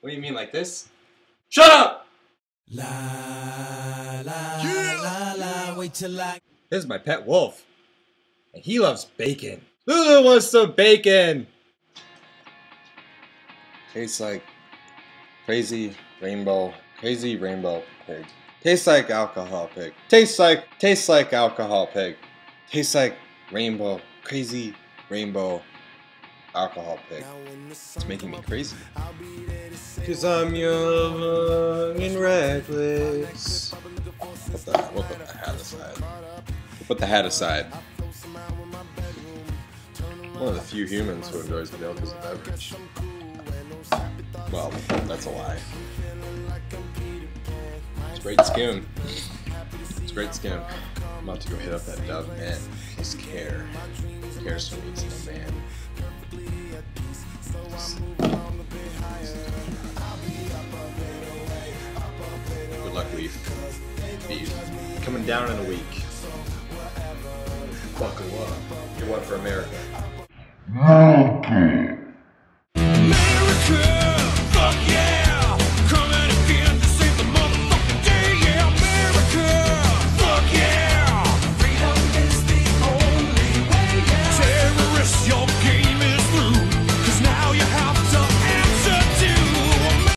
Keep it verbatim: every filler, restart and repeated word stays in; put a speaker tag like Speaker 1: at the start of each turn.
Speaker 1: What do you mean, like this? Shut up!
Speaker 2: La la yeah. la la. Wait till I.
Speaker 1: This is my pet wolf, and he loves bacon. Lulu wants some bacon. Tastes like crazy rainbow, crazy rainbow pig. Tastes like alcohol pig. Tastes like, tastes like alcohol pig. Tastes like rainbow, crazy rainbow alcohol pig. It's making me crazy. Cause I'm young and reckless. Put the, we'll put the hat aside. We'll put the hat aside. One of the few humans who enjoys milk as a beverage. Well, that's a lie. It's great skin. It's great skin. I'm about to go hit up that Dove man. His care. Cares for me, he's my man. Good luck, Leaf. Be coming down in a week. Buckle up. You're one for America.